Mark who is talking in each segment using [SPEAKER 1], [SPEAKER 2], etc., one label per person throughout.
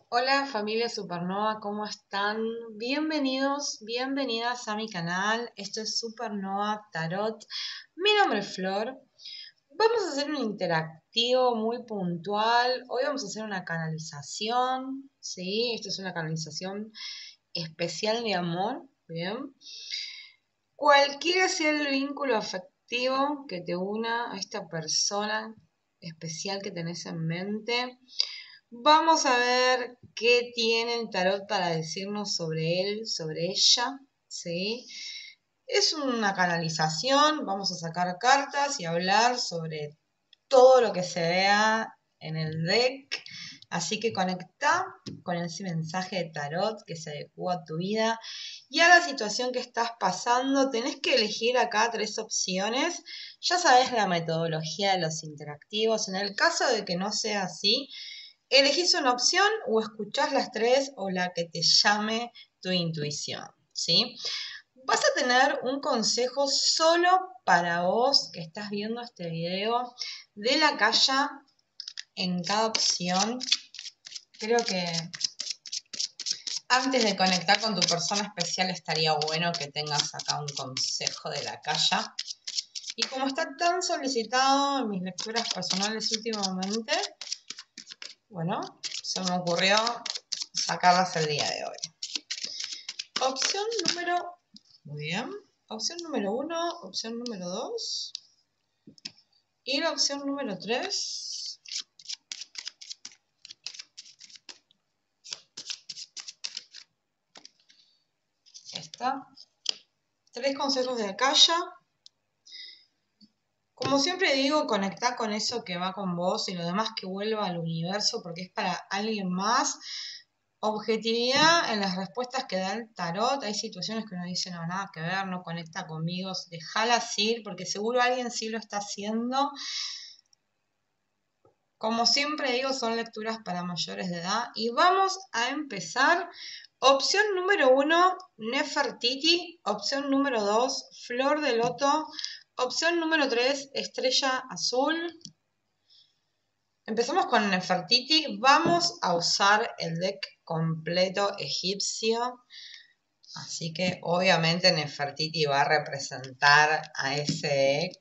[SPEAKER 1] Hola familia Supernova, ¿cómo están? Bienvenidos, bienvenidas a mi canal. Esto es Supernova Tarot. Mi nombre es Flor. Vamos a hacer un interactivo muy puntual. Hoy vamos a hacer una canalización, ¿sí? Esto es una canalización especial de amor, ¿bien? Cualquiera sea el vínculo afectivo que te una a esta persona especial que tenés en mente. Vamos a ver qué tiene el tarot para decirnos sobre él, sobre ella, ¿sí? Es una canalización, vamos a sacar cartas y hablar sobre todo lo que se vea en el deck. Así que conecta con ese mensaje de tarot que se adecua a tu vida y a la situación que estás pasando. Tenés que elegir acá 3 opciones. Ya sabes la metodología de los interactivos. En el caso de que no sea así, elegís una opción o escuchás las 3 o la que te llame tu intuición, ¿sí? Vas a tener un consejo solo para vos que estás viendo este video de la calle en cada opción. Creo que antes de conectar con tu persona especial estaría bueno que tengas acá un consejo de la calle. Y como está tan solicitado en mis lecturas personales últimamente, bueno, se me ocurrió sacarlas el día de hoy. Opción número... Muy bien. Opción número 1, opción número 2 y la opción número 3. Esta. 3 consejos de Akasha. Como siempre digo, conectá con eso que va con vos y lo demás que vuelva al universo porque es para alguien más. Objetividad en las respuestas que da el tarot. Hay situaciones que uno dice, no, nada que ver, no conecta conmigo, déjalas ir porque seguro alguien sí lo está haciendo. Como siempre digo, son lecturas para mayores de edad. Y vamos a empezar. Opción número 1, Nefertiti. Opción número 2, Flor de Loto. Opción número 3, Estrella Azul. Empezamos con Nefertiti. Vamos a usar el deck completo egipcio. Así que obviamente Nefertiti va a representar a ese deck.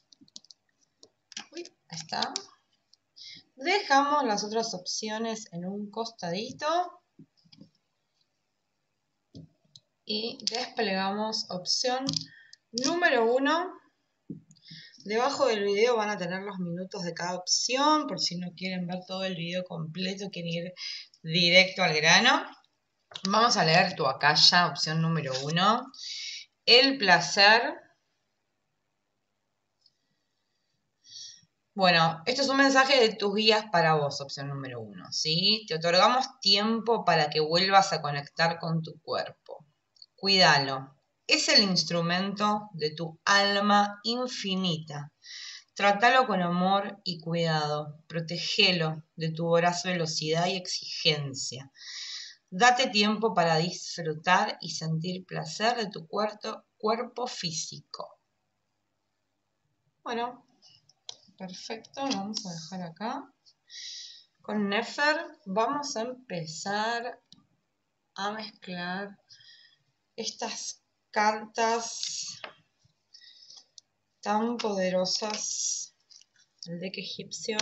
[SPEAKER 1] Uy, ahí está. Dejamos las otras opciones en un costadito y desplegamos opción número 1. Debajo del video van a tener los minutos de cada opción, por si no quieren ver todo el video completo, quieren ir directo al grano. Vamos a leer tu Akasha, opción número 1. El placer. Bueno, esto es un mensaje de tus guías para vos, opción número 1, ¿sí? Te otorgamos tiempo para que vuelvas a conectar con tu cuerpo. Cuídalo. Es el instrumento de tu alma infinita. Trátalo con amor y cuidado. Protégelo de tu voraz velocidad y exigencia. Date tiempo para disfrutar y sentir placer de tu cuerpo físico. Bueno, perfecto, lo vamos a dejar acá. Con Nefer vamos a empezar a mezclar estas cartas tan poderosas. El deck egipcio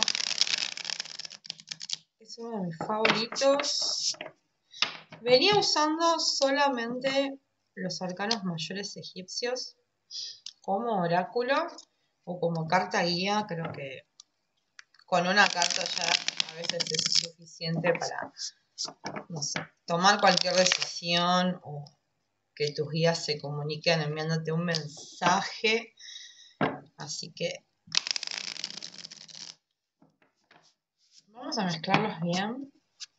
[SPEAKER 1] es uno de mis favoritos. Venía usando solamente los arcanos mayores egipcios como oráculo o como carta guía. Creo que con una carta ya a veces es suficiente para, no sé, tomar cualquier decisión o que tus guías se comuniquen enviándote un mensaje. Así que vamos a mezclarlos bien.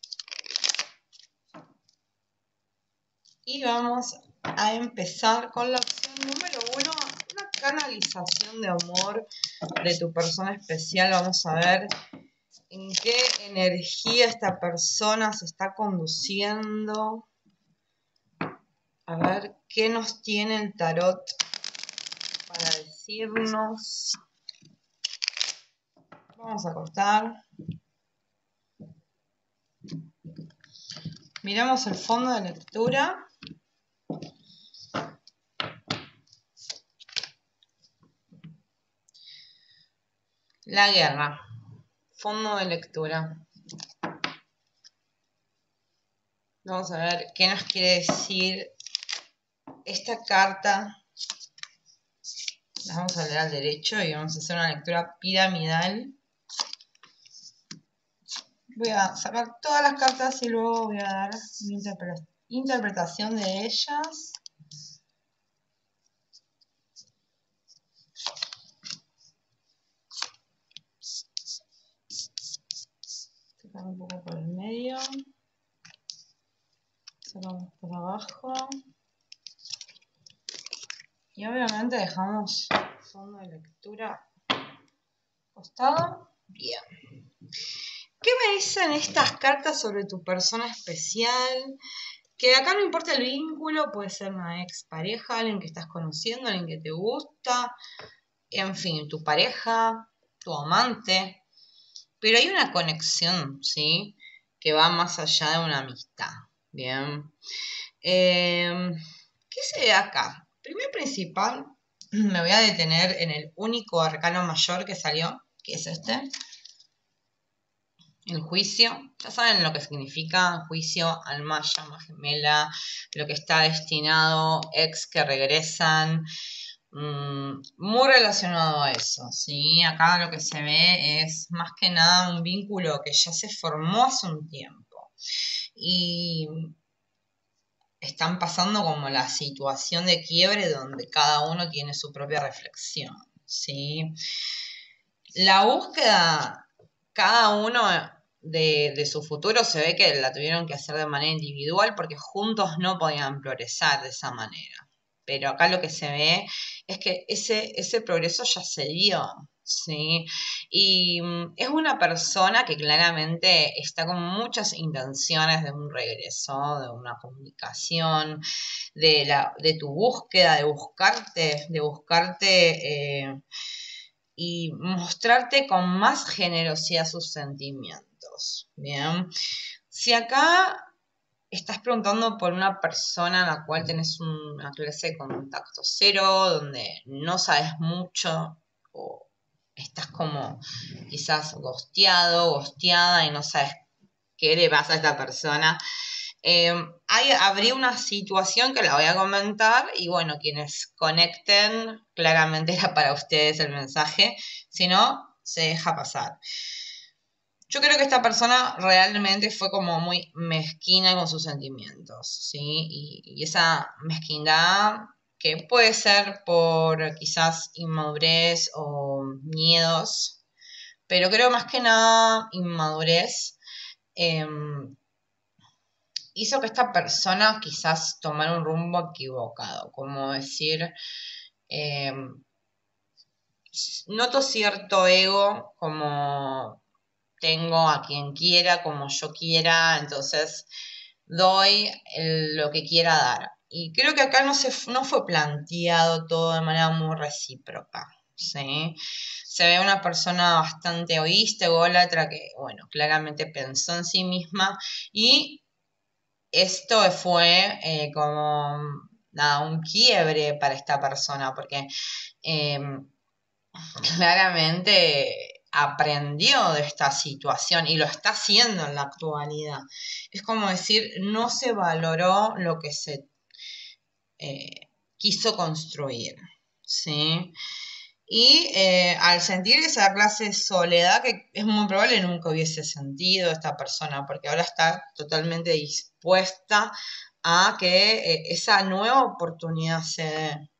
[SPEAKER 1] Y vamos a empezar con la opción número 1, una canalización de amor de tu persona especial. Vamos a ver en qué energía esta persona se está conduciendo. A ver qué nos tiene el tarot para decirnos. Vamos a cortar. Miramos el fondo de lectura. La guerra. Fondo de lectura. Vamos a ver qué nos quiere decir esta carta. La vamos a leer al derecho y vamos a hacer una lectura piramidal. Voy a sacar todas las cartas y luego voy a dar mi interpretación de ellas. Sacar un poco por el medio. Sacamos por abajo. Y obviamente dejamos el fondo de lectura acostado. Bien. ¿Qué me dicen estas cartas sobre tu persona especial? Que acá no importa el vínculo, puede ser una ex pareja, alguien que estás conociendo, alguien que te gusta, en fin, tu pareja, tu amante. Pero hay una conexión, ¿sí? Que va más allá de una amistad. Bien. ¿Qué se ve acá? Primero principal, me voy a detener en el único arcano mayor que salió, que es este. El juicio, ya saben lo que significa juicio, alma, llama gemela, lo que está destinado, ex que regresan, muy relacionado a eso, ¿sí? Acá lo que se ve es más que nada un vínculo que ya se formó hace un tiempo y están pasando como la situación de quiebre donde cada uno tiene su propia reflexión, ¿sí? La búsqueda, cada uno de su futuro se ve que la tuvieron que hacer de manera individual porque juntos no podían progresar de esa manera. Pero acá lo que se ve es que ese progreso ya se dio, ¿sí? Y es una persona que claramente está con muchas intenciones de un regreso, de una comunicación, de tu búsqueda, de buscarte y mostrarte con más generosidad sus sentimientos. Bien, si acá estás preguntando por una persona en la cual tenés una clase de contacto cero, donde no sabes mucho o estás como quizás gosteado, gosteada y no sabes qué le pasa a esta persona. Habría una situación que la voy a comentar y bueno, quienes conecten, claramente era para ustedes el mensaje, si no, se deja pasar. Yo creo que esta persona realmente fue como muy mezquina con sus sentimientos, ¿sí? Y esa mezquindad que puede ser por quizás inmadurez o miedos, pero creo más que nada inmadurez. Eh, Hizo que esta persona quizás tomara un rumbo equivocado, como decir, eh, noto cierto ego, como tengo a quien quiera, como yo quiera, entonces doy lo que quiera dar. Y creo que acá no fue planteado todo de manera muy recíproca, ¿sí? Se ve una persona bastante egoísta, ególatra, que, bueno, claramente pensó en sí misma y esto fue como nada, un quiebre para esta persona, porque eh, claramente aprendió de esta situación y lo está haciendo en la actualidad. Es como decir, no se valoró lo que se quiso construir, ¿sí? Y al sentir esa clase de soledad, que es muy probable nunca hubiese sentido esta persona, porque ahora está totalmente dispuesta a que esa nueva oportunidad se dé.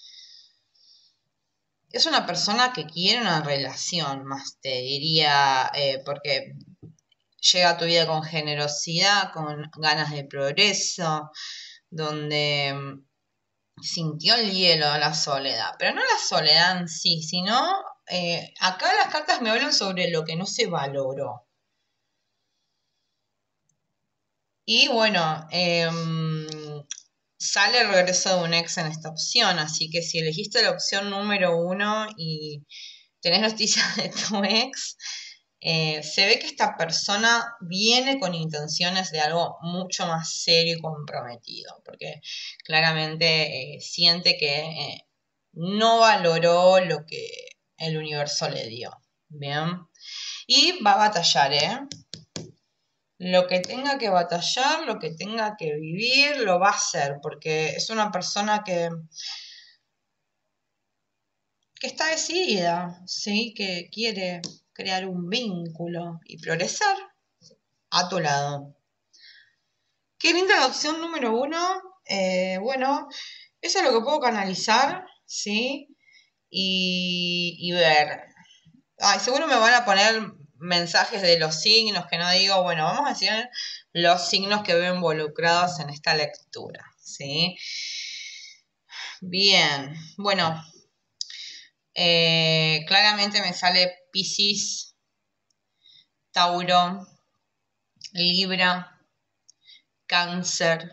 [SPEAKER 1] Es una persona que quiere una relación, más te diría, porque llega a tu vida con generosidad, con ganas de progreso, donde sintió el hielo, la soledad, pero no la soledad en sí, sino acá las cartas me hablan sobre lo que no se valoró. Y bueno, sale el regreso de un ex en esta opción, así que si elegiste la opción número 1 y tenés noticias de tu ex, Se ve que esta persona viene con intenciones de algo mucho más serio y comprometido, porque claramente siente que no valoró lo que el universo le dio. Bien. Y va a batallar, ¿eh? Lo que tenga que batallar, lo que tenga que vivir, lo va a hacer, porque es una persona que está decidida, ¿sí? Que quiere crear un vínculo y progresar a tu lado. Qué linda la opción número uno. Bueno, eso es lo que puedo canalizar, ¿sí? Y ver. Ay, seguro me van a poner mensajes de los signos que no digo. Bueno, vamos a decir los signos que veo involucrados en esta lectura, ¿sí? Bien, bueno, claramente me sale Piscis, Tauro, Libra, Cáncer,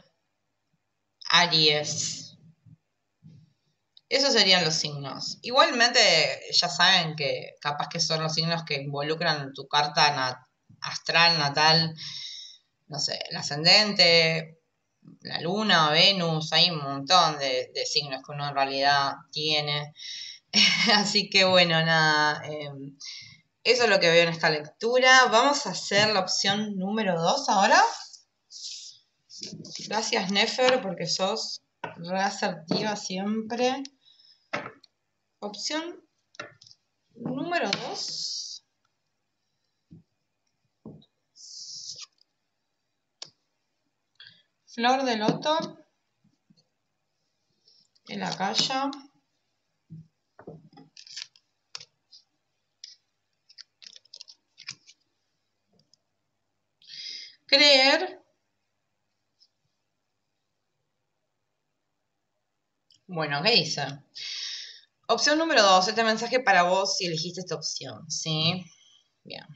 [SPEAKER 1] Aries. Esos serían los signos. Igualmente, ya saben que capaz que son los signos que involucran tu carta astral natal, no sé, el ascendente, la luna, Venus, hay un montón de signos que uno en realidad tiene. Así que bueno, nada, eso es lo que veo en esta lectura. Vamos a hacer la opción número 2 ahora. Gracias, Nefer, porque sos re asertiva siempre. Opción número 2. Flor de loto. En la calle. Creer. Bueno, ¿qué dice? Opción número 2. Este mensaje para vos si elegiste esta opción, ¿sí? Bien.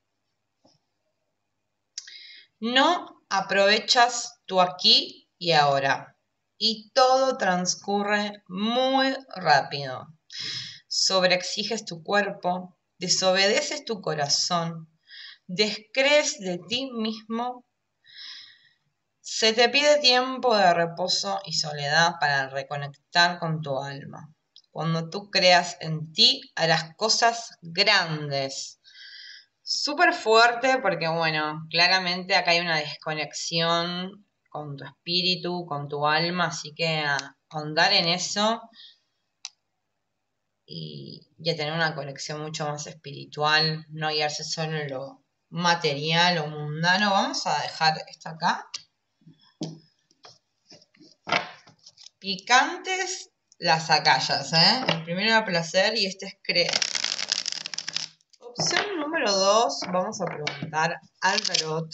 [SPEAKER 1] No aprovechas tu aquí y ahora. Y todo transcurre muy rápido. Sobreexiges tu cuerpo, desobedeces tu corazón, descrees de ti mismo. Se te pide tiempo de reposo y soledad para reconectar con tu alma. Cuando tú creas en ti, harás cosas grandes. Súper fuerte porque, bueno, claramente acá hay una desconexión con tu espíritu, con tu alma, así que a ahondar en eso y a tener una conexión mucho más espiritual, no guiarse solo en lo material o mundano. Vamos a dejar esto acá. Picantes las acallas, ¿eh? El primero era placer y este es creer. Opción número 2, vamos a preguntar al tarot.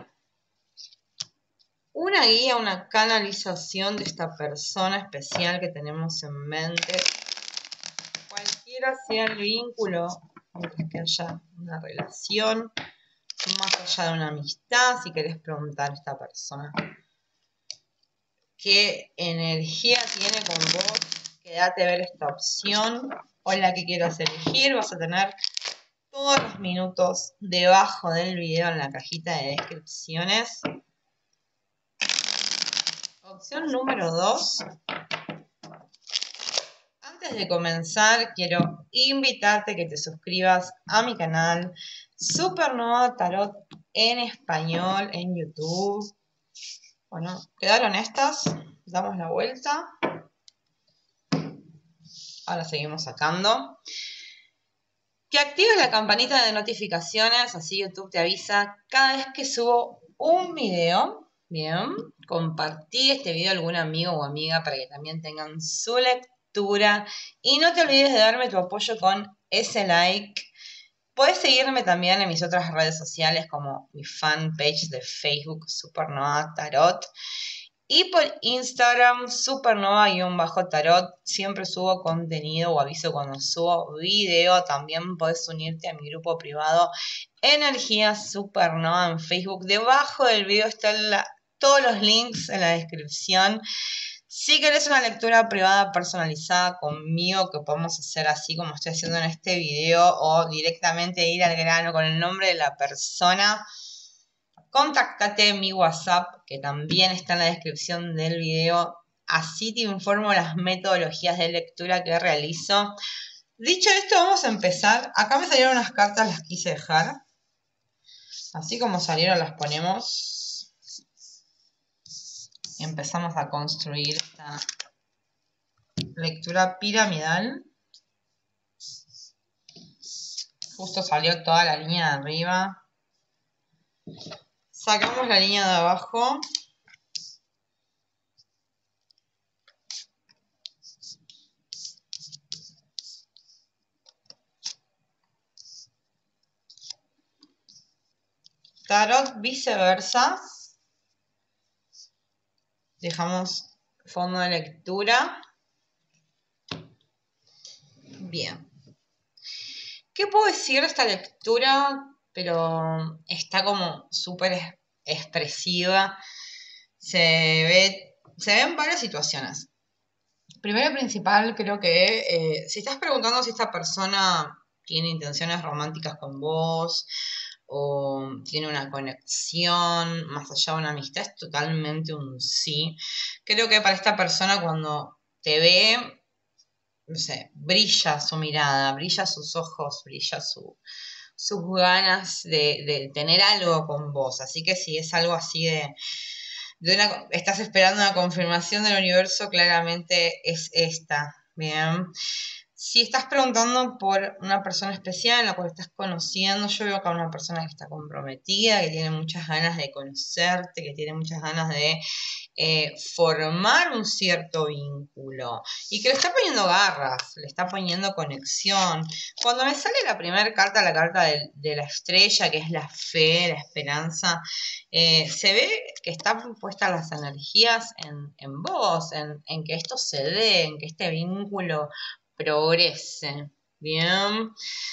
[SPEAKER 1] Una guía, una canalización de esta persona especial que tenemos en mente. Cualquiera sea el vínculo, mientras que haya una relación, más allá de una amistad, si querés preguntar a esta persona qué energía tiene con vos, quédate a ver esta opción o la que quieras elegir. Vas a tener todos los minutos debajo del video en la cajita de descripciones. Opción número 2. Antes de comenzar, quiero invitarte a que te suscribas a mi canal Supernova Tarot en español en YouTube. Bueno, quedaron estas. Damos la vuelta. Ahora seguimos sacando. Que actives la campanita de notificaciones, así YouTube te avisa cada vez que subo un video. Bien, compartí este video a algún amigo o amiga para que también tengan su lectura. Y no te olvides de darme tu apoyo con ese like. Puedes seguirme también en mis otras redes sociales como mi fanpage de Facebook Supernova Tarot. Y por Instagram, supernova-tarot, siempre subo contenido o aviso cuando subo video. También podés unirte a mi grupo privado Energía Supernova en Facebook. Debajo del video están todos los links en la descripción. Si querés una lectura privada personalizada conmigo, que podemos hacer así como estoy haciendo en este video, o directamente ir al grano con el nombre de la persona, contáctate en mi WhatsApp, que también está en la descripción del video. Así te informo las metodologías de lectura que realizo. Dicho esto, vamos a empezar. Acá me salieron unas cartas, las quise dejar. Así como salieron, las ponemos. Empezamos a construir esta lectura piramidal. Justo salió toda la línea de arriba. Sacamos la línea de abajo. Tarot viceversa. Dejamos fondo de lectura. Bien. ¿Qué puedo decir de esta lectura? Pero está como súper expresiva. Se ven varias situaciones. Primero y principal, creo que si estás preguntando si esta persona tiene intenciones románticas con vos o tiene una conexión más allá de una amistad, es totalmente un sí. Creo que para esta persona cuando te ve, no sé, brilla su mirada, brilla sus ojos, brilla sus ganas de tener algo con vos. Así que si es algo así estás esperando una confirmación del universo, claramente es esta. Bien. Si estás preguntando por una persona especial en la cual estás conociendo, yo veo acá una persona que está comprometida, que tiene muchas ganas de conocerte, que tiene muchas ganas de formar un cierto vínculo y que le está poniendo garras, le está poniendo conexión. Cuando me sale la primera carta, la carta de la estrella, que es la fe, la esperanza, se ve que están puestas las energías en vos, en que esto se dé, en que este vínculo progrese. Bien.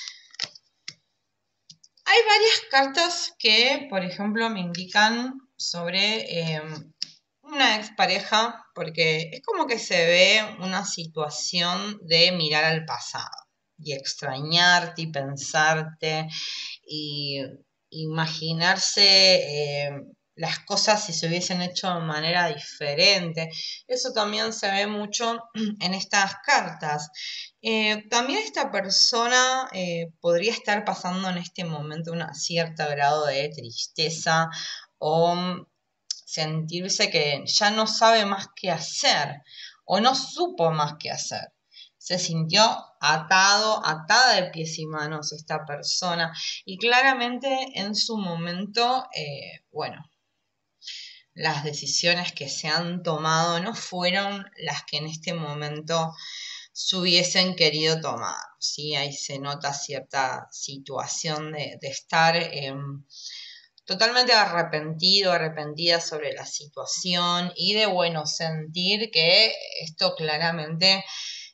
[SPEAKER 1] Hay varias cartas que, por ejemplo, me indican sobre una expareja, porque es como que se ve una situación de mirar al pasado y extrañarte y pensarte y imaginarse las cosas si se hubiesen hecho de manera diferente. Eso también se ve mucho en estas cartas. También esta persona podría estar pasando en este momento un cierto grado de tristeza o sentirse que ya no sabe más qué hacer o no supo más qué hacer. Se sintió atada de pies y manos esta persona y claramente en su momento, bueno, las decisiones que se han tomado no fueron las que en este momento se hubiesen querido tomar, ¿sí? Ahí se nota cierta situación de estar totalmente arrepentido, arrepentida sobre la situación y de, bueno, sentir que esto claramente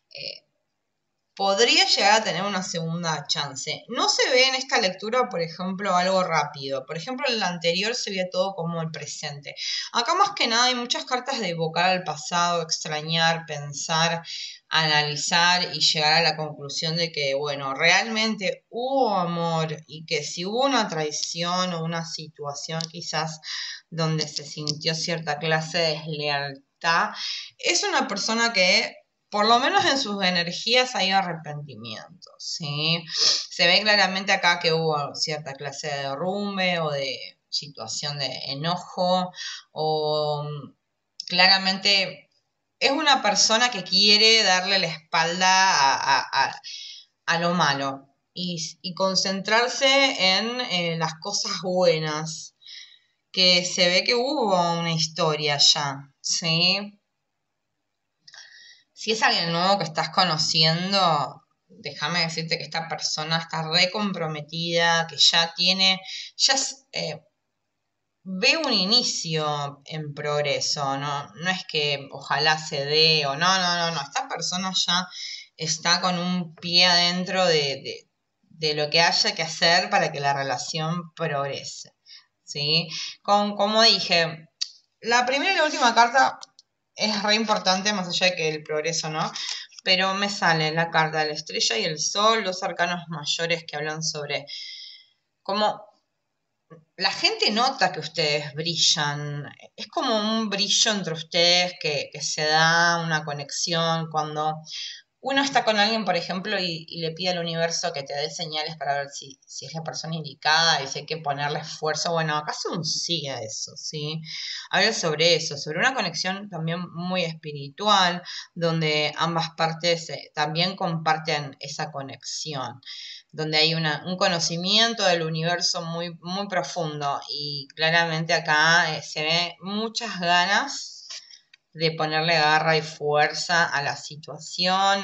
[SPEAKER 1] podría llegar a tener una segunda chance. No se ve en esta lectura, por ejemplo, algo rápido. Por ejemplo, en la anterior se veía todo como el presente. Acá más que nada hay muchas cartas de evocar al pasado, extrañar, pensar, analizar y llegar a la conclusión de que, bueno, realmente hubo amor y que si hubo una traición o una situación quizás donde se sintió cierta clase de deslealtad, es una persona que por lo menos en sus energías hay arrepentimiento, ¿sí? Se ve claramente acá que hubo cierta clase de derrumbe o de situación de enojo o claramente es una persona que quiere darle la espalda a lo malo y concentrarse en las cosas buenas, que se ve que hubo una historia ya, ¿sí? Si es alguien nuevo que estás conociendo, déjame decirte que esta persona está re comprometida, que ve un inicio en progreso, ¿no? No es que ojalá se dé o no. Esta persona ya está con un pie adentro de lo que haya que hacer para que la relación progrese, ¿sí? Como dije, la primera y la última carta es re importante, más allá de que el progreso, ¿no? Pero me sale la carta de la estrella y el sol, dos arcanos mayores que hablan sobre cómo la gente nota que ustedes brillan. Es como un brillo entre ustedes que se da una conexión cuando uno está con alguien, por ejemplo, y le pide al universo que te dé señales para ver si es la persona indicada y si hay que ponerle esfuerzo. Bueno, acá se un sí a eso, ¿sí? Habla sobre eso, sobre una conexión también muy espiritual, donde ambas partes también comparten esa conexión, donde hay un conocimiento del universo muy, muy profundo y claramente acá se ve muchas ganas de ponerle garra y fuerza a la situación,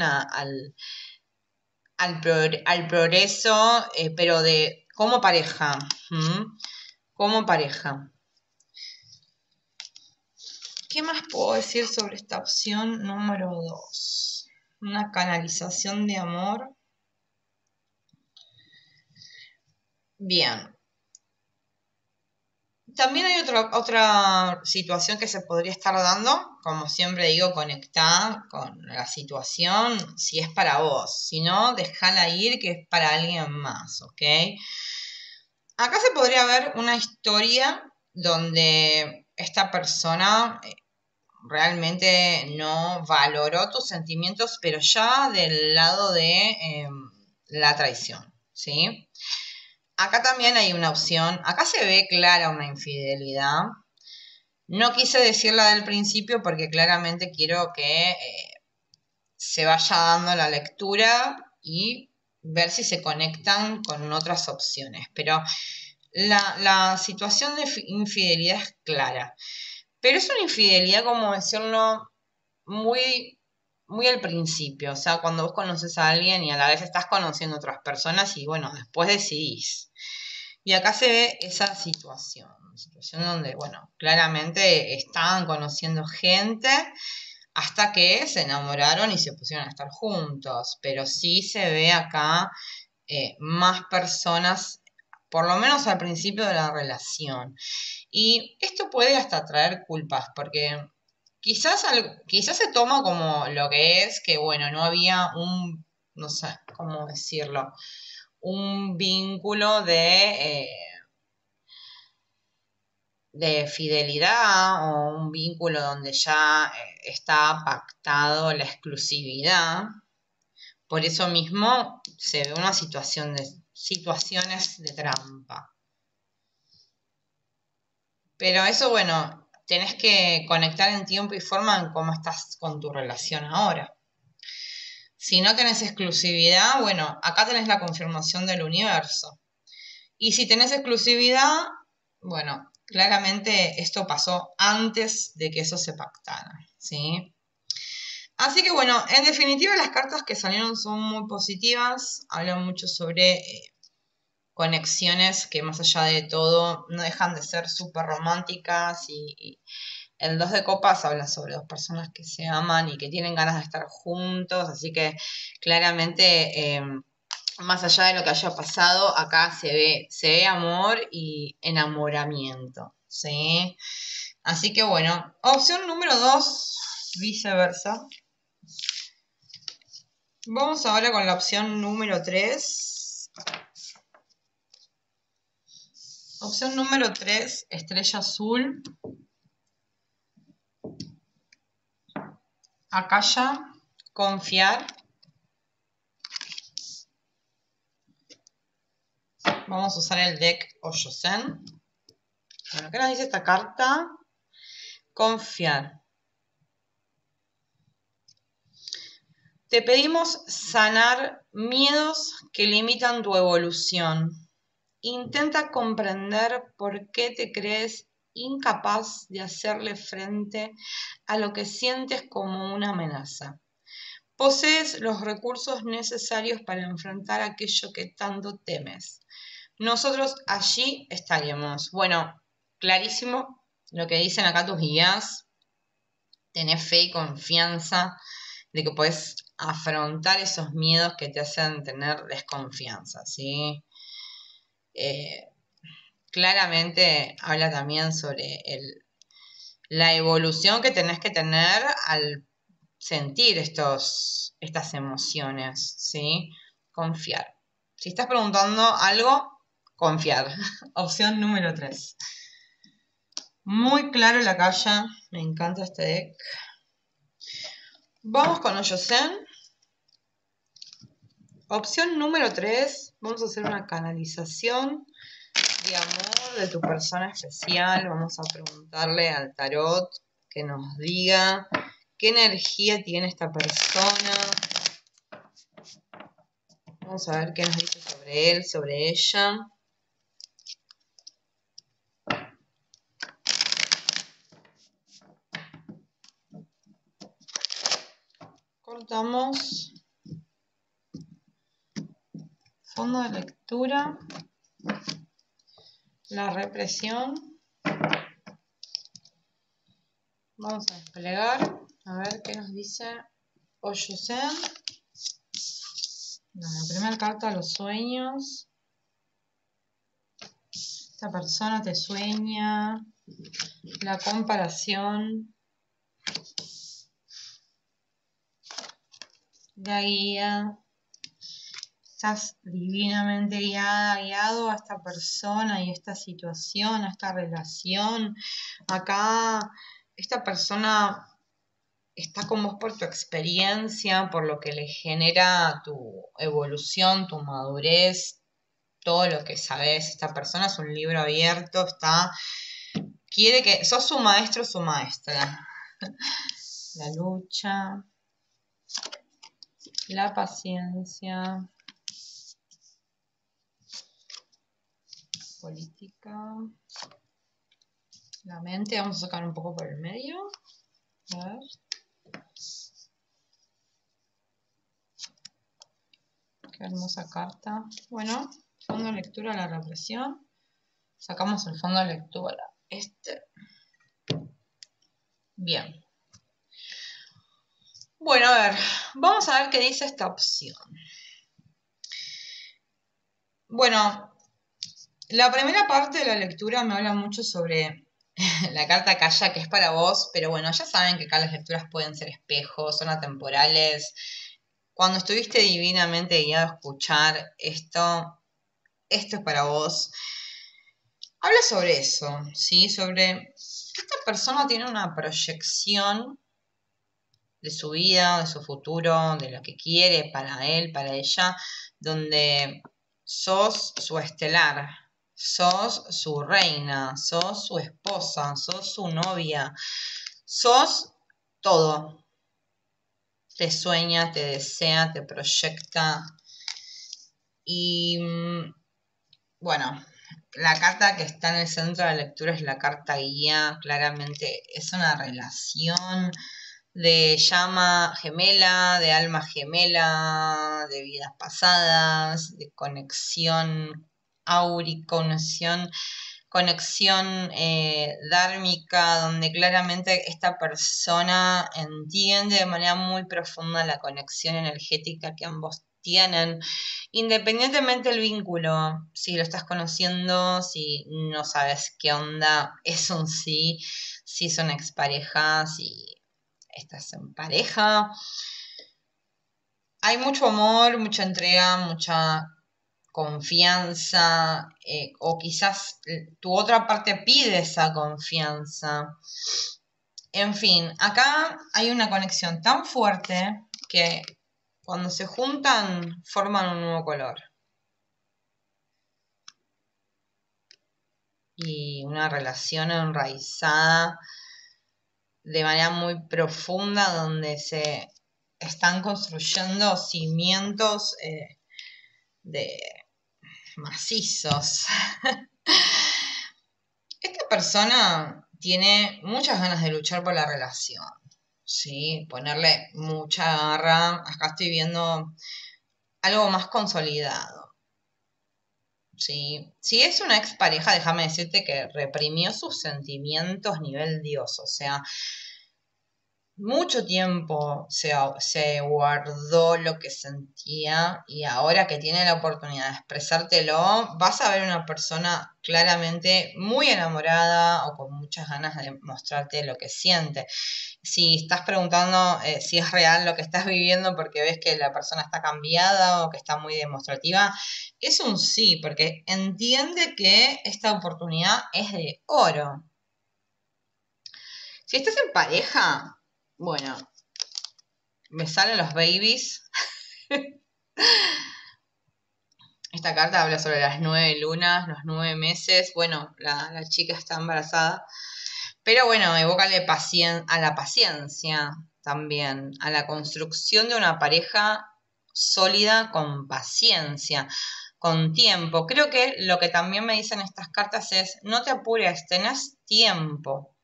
[SPEAKER 1] al progreso, pero de como pareja, como pareja. ¿Qué más puedo decir sobre esta opción número 2? Una canalización de amor. Bien. También hay otra situación que se podría estar dando, como siempre digo, conectar con la situación, si es para vos, si no, déjala ir que es para alguien más, ¿ok? Acá se podría ver una historia donde esta persona realmente no valoró tus sentimientos, pero ya del lado de la traición, ¿sí? Acá también hay una opción, acá se ve clara una infidelidad. No quise decirla del principio porque claramente quiero que se vaya dando la lectura y ver si se conectan con otras opciones. Pero la situación de infidelidad es clara. Pero es una infidelidad, como decirlo, muy, muy al principio. O sea, cuando vos conoces a alguien y a la vez estás conociendo a otras personas y bueno, después decidís. Y acá se ve esa situación. Una situación donde, bueno, claramente estaban conociendo gente hasta que se enamoraron y se pusieron a estar juntos. Pero sí se ve acá más personas, por lo menos al principio de la relación. Y esto puede hasta traer culpas, porque quizás se toma como lo que es, que bueno, no había no sé cómo decirlo, un vínculo de fidelidad o un vínculo donde ya está pactado la exclusividad. Por eso mismo se ve una situaciones de trampa. Pero eso, bueno, tenés que conectar en tiempo y forma en cómo estás con tu relación ahora. Si no tenés exclusividad, bueno, acá tenés la confirmación del universo. Y si tenés exclusividad, bueno, claramente esto pasó antes de que eso se pactara, ¿sí? Así que bueno, en definitiva las cartas que salieron son muy positivas, hablan mucho sobre conexiones que más allá de todo no dejan de ser súper románticas y el 2 de copas habla sobre dos personas que se aman y que tienen ganas de estar juntos, así que claramente más allá de lo que haya pasado, acá se ve amor y enamoramiento, ¿sí? Así que bueno, opción número 2, viceversa. Vamos ahora con la opción número 3. Opción número 3, estrella azul. Acalla, confiar. Vamos a usar el deck Oyosen. Bueno, ¿qué nos dice esta carta? Confiar. Te pedimos sanar miedos que limitan tu evolución. Intenta comprender por qué te crees incapaz de hacerle frente a lo que sientes como una amenaza. Posees los recursos necesarios para enfrentar aquello que tanto temes. Nosotros allí estaremos. Bueno, clarísimo lo que dicen acá tus guías. Tenés fe y confianza de que puedes afrontar esos miedos que te hacen tener desconfianza, ¿sí? Claramente habla también sobre la evolución que tenés que tener al sentir estas emociones, ¿sí? Confiar. Si estás preguntando algo, confiar. Opción número 3. Muy claro la calle. Me encanta este deck. Vamos con Oyosen. Opción número 3. Vamos a hacer una canalización de amor de tu persona especial. Vamos a preguntarle al tarot que nos diga qué energía tiene esta persona. Vamos a ver qué nos dice sobre él, sobre ella. Cortamos. Fondo de lectura. La represión. Vamos a desplegar. A ver qué nos dice Oyosen. La primera carta, los sueños. Esta persona te sueña. La comparación. La guía. Estás divinamente guiado a esta persona y esta situación, a esta relación. Acá, esta persona está con vos por tu experiencia, por lo que le genera tu evolución, tu madurez, todo lo que sabes. Esta persona es un libro abierto, quiere que sos su maestro, su maestra. La lucha, la paciencia, política, la mente. Vamos a sacar un poco por el medio. A ver. Qué hermosa carta. Bueno, fondo de lectura, la represión. Sacamos el fondo de lectura. Bien. Bueno, a ver. Vamos a ver qué dice esta opción. Bueno, la primera parte de la lectura me habla mucho sobre la carta Calla, que es para vos, pero bueno, ya saben que acá las lecturas pueden ser espejos, son atemporales. Cuando estuviste divinamente guiado a escuchar esto es para vos. Habla sobre eso, ¿sí? Sobre que esta persona tiene una proyección de su vida, de su futuro, de lo que quiere para él, para ella, donde sos su estelar, sos su reina, sos su esposa, sos su novia, sos todo. Te sueña, te desea, te proyecta. Y bueno, la carta que está en el centro de la lectura es la carta guía. Claramente es una relación de llama gemela, de alma gemela, de vidas pasadas, de conexión áurica, conexión dármica, donde claramente esta persona entiende de manera muy profunda la conexión energética que ambos tienen, independientemente del vínculo, si lo estás conociendo, si no sabes qué onda, es un sí, si son exparejas, si estás en pareja. Hay mucho amor, mucha entrega, mucha confianza, o quizás tu otra parte pide esa confianza. En fin, acá hay una conexión tan fuerte que cuando se juntan forman un nuevo color. Y una relación enraizada de manera muy profunda donde se están construyendo cimientos de macizos. Esta persona tiene muchas ganas de luchar por la relación, ¿sí? Ponerle mucha garra. Acá estoy viendo algo más consolidado, ¿sí? Si es una expareja, déjame decirte que reprimió sus sentimientos nivel Dios, o sea, mucho tiempo se guardó lo que sentía y ahora que tiene la oportunidad de expresártelo, vas a ver una persona claramente muy enamorada o con muchas ganas de mostrarte lo que siente. Si estás preguntando si es real lo que estás viviendo porque ves que la persona está cambiada o que está muy demostrativa, es un sí, porque entiende que esta oportunidad es de oro. Si estás en pareja, bueno, me salen los babies. Esta carta habla sobre las 9 lunas, los 9 meses. Bueno, la chica está embarazada. Pero bueno, evócale a la paciencia también, a la construcción de una pareja sólida con paciencia, con tiempo. Creo que lo que también me dicen estas cartas es, no te apures, tenés tiempo.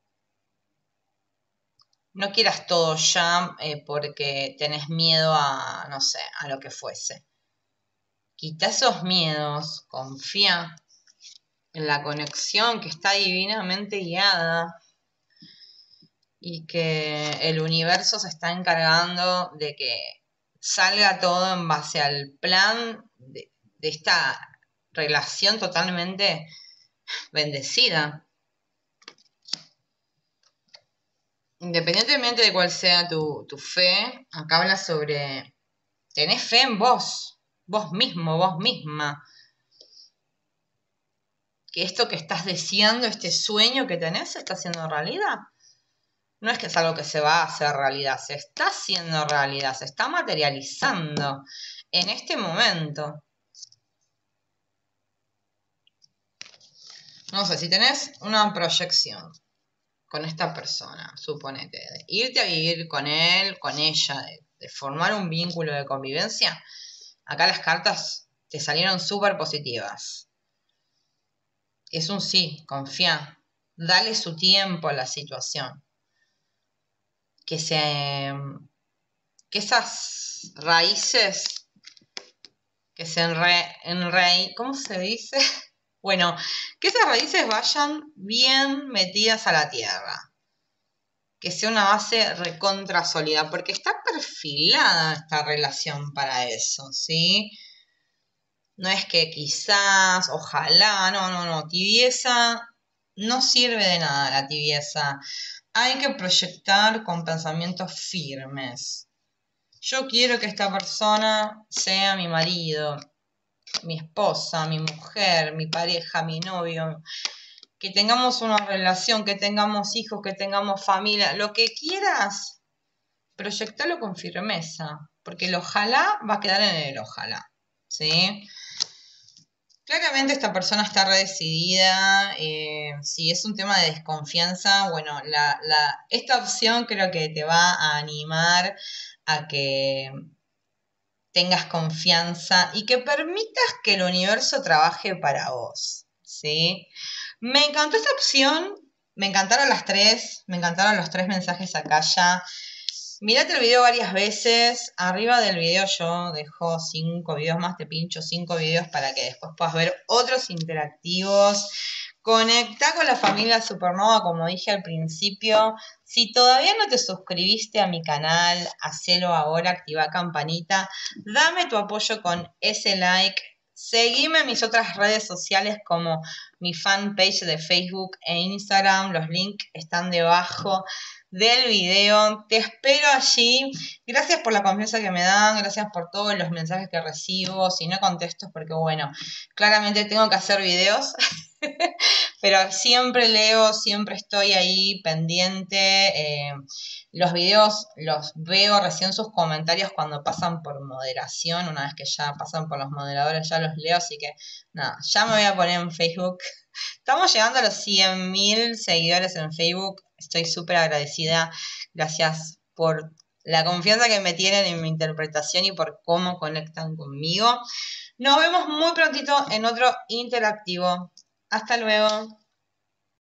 [SPEAKER 1] No quieras todo ya porque tenés miedo a, no sé, a lo que fuese. Quita esos miedos, confía en la conexión que está divinamente guiada y que el universo se está encargando de que salga todo en base al plan de esta relación totalmente bendecida. Independientemente de cuál sea tu fe, acá habla sobre, tenés fe en vos mismo, vos misma. Que esto que estás deseando, este sueño que tenés, se está haciendo realidad. No es que es algo que se va a hacer realidad, se está haciendo realidad, se está materializando en este momento. No sé, si tenés una proyección con esta persona, suponete, de irte a vivir con él, con ella, de formar un vínculo de convivencia, acá las cartas te salieron súper positivas. Es un sí, confía, dale su tiempo a la situación. Que que esas raíces que se ¿cómo se dice? Bueno, que esas raíces vayan bien metidas a la tierra. Que sea una base recontra sólida, porque está perfilada esta relación para eso, ¿sí? No es que quizás, ojalá, no, tibieza no sirve de nada la tibieza. Hay que proyectar con pensamientos firmes. Yo quiero que esta persona sea mi marido, mi esposa, mi mujer, mi pareja, mi novio, que tengamos una relación, que tengamos hijos, que tengamos familia, lo que quieras, proyectalo con firmeza, porque el ojalá va a quedar en el ojalá, ¿sí? Claramente esta persona está redecidida, si es un tema de desconfianza, bueno, esta opción creo que te va a animar a que tengas confianza y que permitas que el universo trabaje para vos, ¿sí? Me encantó esta opción, me encantaron las tres, me encantaron los tres mensajes acá ya. Mirate el video varias veces, arriba del video yo dejo 5 videos más, te pincho 5 videos para que después puedas ver otros interactivos. Conecta con la familia Supernova, como dije al principio. Si todavía no te suscribiste a mi canal, hacelo ahora, activa campanita. Dame tu apoyo con ese like. Seguime en mis otras redes sociales como mi fanpage de Facebook e Instagram. Los links están debajo del video. Te espero allí. Gracias por la confianza que me dan. Gracias por todos los mensajes que recibo. Si no contesto es porque, bueno, claramente tengo que hacer videos. Pero siempre leo, siempre estoy ahí pendiente. Los videos los veo recién sus comentarios cuando pasan por moderación. Una vez que ya pasan por los moderadores, ya los leo. Así que nada, ya me voy a poner en Facebook. Estamos llegando a los 100.000 seguidores en Facebook. Estoy súper agradecida. Gracias por la confianza que me tienen en mi interpretación y por cómo conectan conmigo. Nos vemos muy prontito en otro interactivo. Hasta luego.